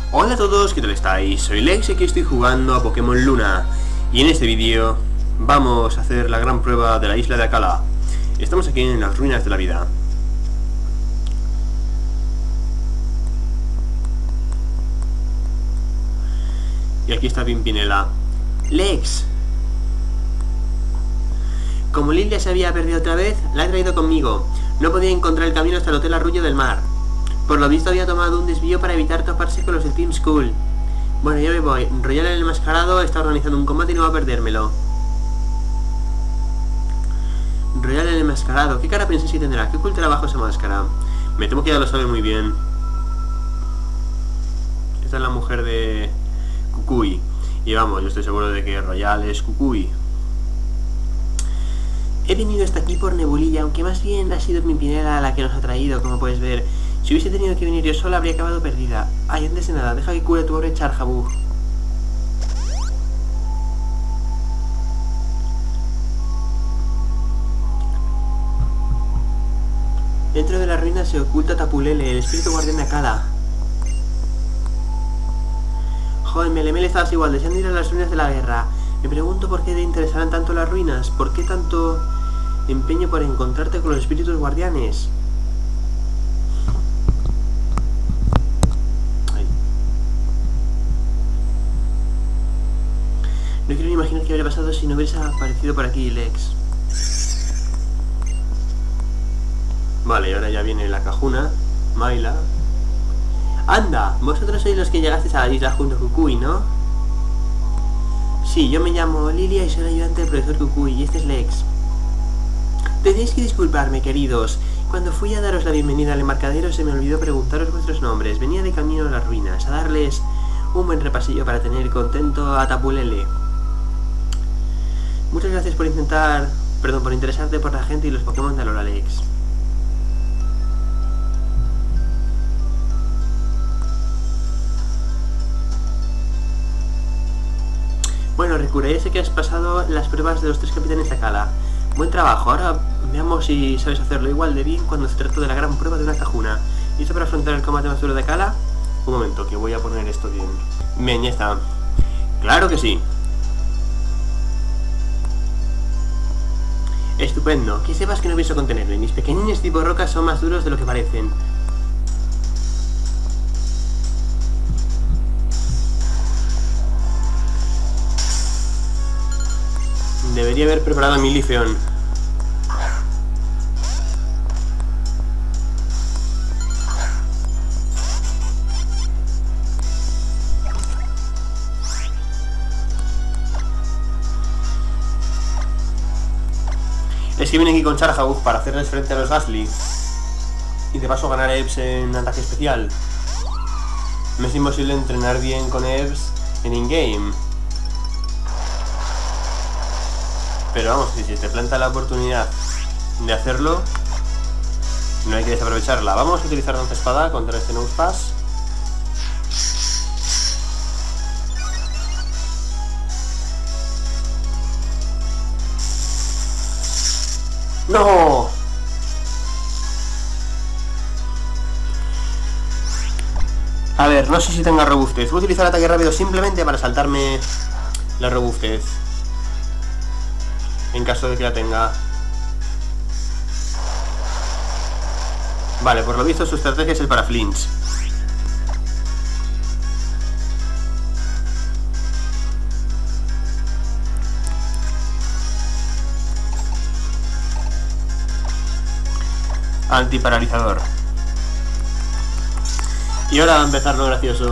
Hola a todos, ¿qué tal estáis? Soy Lex y aquí estoy jugando a Pokémon Luna. Y en este vídeo vamos a hacer la gran prueba de la isla de Akala. Estamos aquí en las ruinas de la vida. Y aquí está Pimpinela. Lex. Como Lilia se había perdido otra vez, la he traído conmigo. No podía encontrar el camino hasta el Hotel Arrullo del Mar. Por lo visto había tomado un desvío para evitar toparse con los de Team Skull. Bueno, ya me voy. Royal el enmascarado está organizando un combate y no va a perdérmelo. Royal el enmascarado. ¿Qué cara pensáis que tendrá? ¿Qué ocultará bajo esa máscara? Me temo que ya lo sabe muy bien. Esta es la mujer de Kukui. Y vamos, yo estoy seguro de que Royal es Kukui. He venido hasta aquí por Nebulilla, aunque más bien ha sido Pimpinela la que nos ha traído, como puedes ver. Si hubiese tenido que venir yo sola, habría acabado perdida. Ay, antes de nada, deja que cure tu pobre Charjabug. Dentro de la ruina se oculta Tapulele, el espíritu guardián de Akala. Joder, Melemele, estabas igual, deseando ir a las ruinas de la guerra. Me pregunto por qué te interesarán tanto las ruinas, por qué tanto empeño por encontrarte con los espíritus guardianes. Ay. No quiero ni imaginar qué habría pasado si no hubiese aparecido por aquí, Lex. Vale, y ahora ya viene la cajuna, Mayla. ¡Anda! Vosotros sois los que llegasteis a la isla junto a Kukui, ¿no? Sí, yo me llamo Lilia y soy el ayudante del profesor Kukui, y este es Lex. Tenéis que disculparme, queridos. Cuando fui a daros la bienvenida al embarcadero se me olvidó preguntaros vuestros nombres. Venía de camino a las ruinas, a darles un buen repasillo para tener contento a Tapulele. Muchas gracias por por interesarte por la gente y los Pokémon de Alola, Lex. Bueno, Rikura, ya sé que has pasado las pruebas de los 3 capitanes de Akala. Buen trabajo, ahora veamos si sabes hacerlo igual de bien cuando se trata de la gran prueba de una cajuna. ¿Listo para afrontar el combate más duro de Akala? Un momento, que voy a poner esto bien. Bien, ya está. ¡Claro que sí! Estupendo, que sepas que no pienso contenerme. Mis pequeñines tipo rocas son más duros de lo que parecen. Debería haber preparado a mi Lifeon. Es que viene aquí con Charjabug para hacerles frente a los Gastly. Y de paso ganar EVs en ataque especial. Me es imposible entrenar bien con EVs en in-game. Pero vamos, si te planta la oportunidad de hacerlo, no hay que desaprovecharla. Vamos a utilizar Danza Espada contra este Nosepass. ¡No! A ver, no sé si tenga robustez. Voy a utilizar ataque rápido simplemente para saltarme la robustez. En caso de que la tenga. Vale, por lo visto su estrategia es el para flinch. Antiparalizador. Y ahora va a empezar lo gracioso.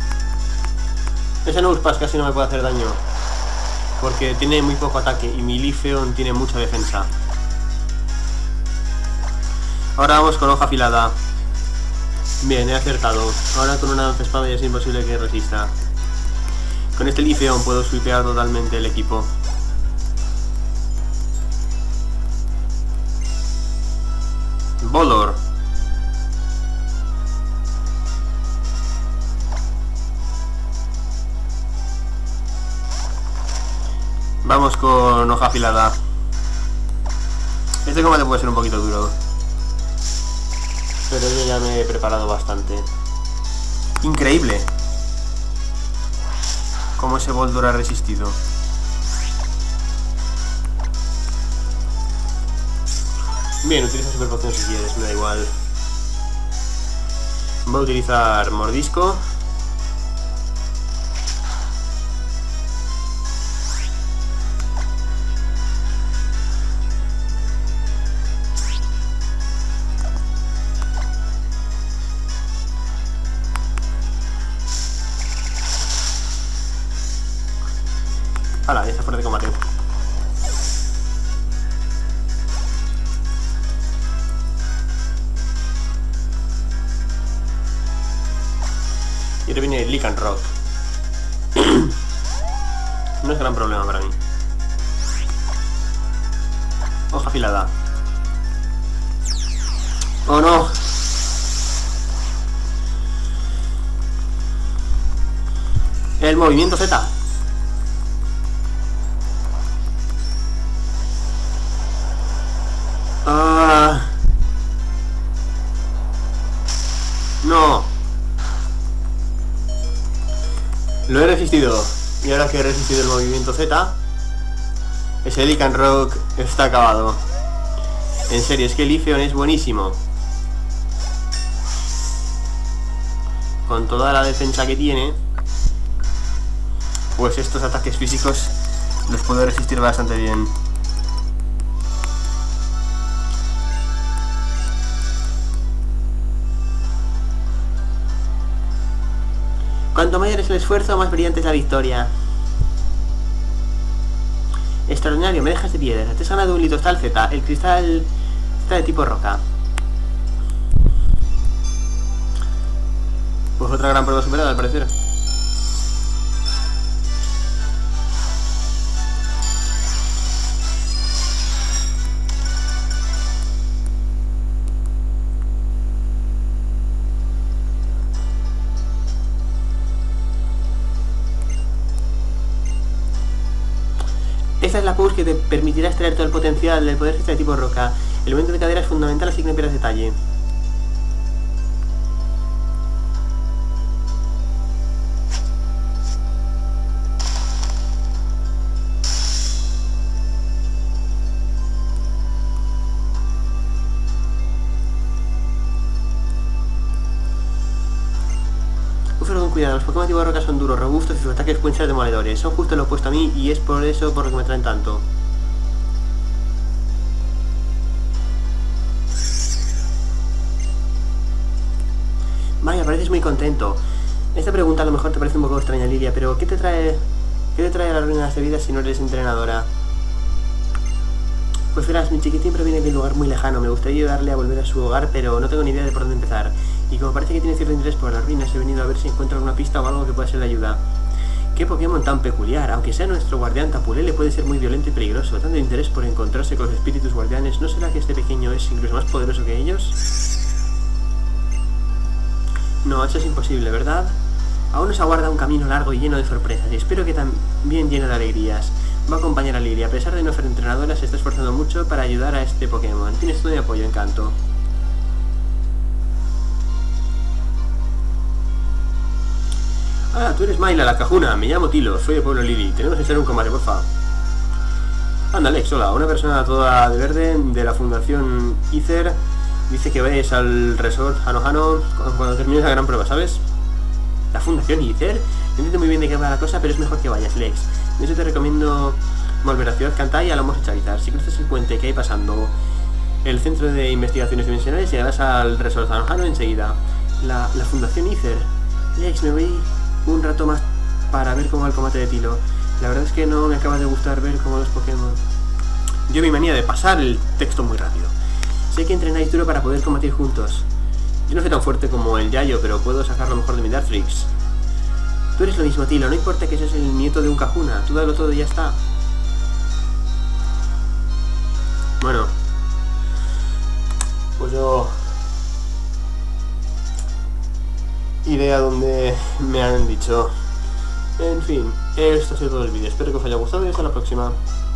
Ese Nosepass casi no me puede hacer daño, porque tiene muy poco ataque y mi Lifeon tiene mucha defensa. Ahora vamos con hoja afilada. Bien, he acertado. Ahora con una Danza Espada ya es imposible que resista. Con este Lifeon puedo sweepear totalmente el equipo. Bolor. Vamos con hoja afilada. Este combate puede ser un poquito duro, pero yo ya me he preparado bastante. Increíble. cómo ese Voldur ha resistido. Bien, utiliza super poción si quieres, me da igual. Voy a utilizar mordisco. Hala, ya está fuera de combate. Y ahora viene Lycanroc. No es gran problema para mí. Hoja afilada. ¡Oh no! El movimiento Z. No. Lo he resistido. Y ahora que he resistido el movimiento Z, ese Lycanroc está acabado. En serio, es que el Leafeon es buenísimo. Con toda la defensa que tiene, pues estos ataques físicos los puedo resistir bastante bien. Cuanto mayor es el esfuerzo, más brillante es la victoria. Extraordinario, me dejas de piedra. Te has ganado un Litostal Z. El cristal está de tipo roca. Pues otra gran prueba superada, al parecer. Esta es la pose que te permitirá extraer todo el potencial del poder de tipo roca. El movimiento de cadera es fundamental, así que no pierdas detalle. Pero con cuidado, los Pokémon tipo roca son duros, robustos y sus ataques pueden ser demoledores. Son justo lo opuesto a mí y es por eso por lo que me traen tanto. Vaya, pareces muy contento. Esta pregunta a lo mejor te parece un poco extraña, Lilia, pero ¿qué te trae a las ruinas de vida si no eres entrenadora? Pues verás, mi chiquitín proviene de un lugar muy lejano. Me gustaría ayudarle a volver a su hogar, pero no tengo ni idea de por dónde empezar. Y como parece que tiene cierto interés por las ruinas, he venido a ver si encuentro alguna pista o algo que pueda ser de ayuda. ¡Qué Pokémon tan peculiar! Aunque sea nuestro guardián, Tapulele puede ser muy violento y peligroso. Tanto interés por encontrarse con los espíritus guardianes. ¿No será que este pequeño es incluso más poderoso que ellos? No, eso es imposible, ¿verdad? Aún nos aguarda un camino largo y lleno de sorpresas, y espero que también lleno de alegrías. Va a acompañar a Lilia. A pesar de no ser entrenadora, se está esforzando mucho para ayudar a este Pokémon. Tienes todo mi apoyo, Encanto. Ah, tú eres Mayla, la cajuna. Me llamo Tilo, soy de Pueblo Lili. Tenemos que hacer un combate, porfa. Anda, Alex, hola. Una persona toda de verde de la Fundación Ether dice que vayas al resort Hano cuando termines la gran prueba, ¿sabes? ¿La Fundación Ether? No entiendo muy bien de qué va la cosa, pero es mejor que vayas, Lex. De eso te recomiendo volver a Ciudad Cantay y a Lomos Charizard. Si cruzas el puente que hay pasando el Centro de Investigaciones Dimensionales, llegarás al resort Hano enseguida. La Fundación Ether. Lex, me voy un rato más para ver cómo va el combate de Tilo. La verdad es que no me acaba de gustar ver cómo los Pokémon... Yo mi manía de pasar el texto muy rápido. Sé que entrenáis duro para poder combatir juntos. Yo no soy tan fuerte como el Yayo, pero puedo sacar lo mejor de mi Dartrix. Tú eres lo mismo, Tilo. No importa que seas el nieto de un Cajuna. Tú dalo todo y ya está. Bueno. Pues yo... iré a donde me han dicho. En fin, esto ha sido todo el vídeo. Espero que os haya gustado y hasta la próxima.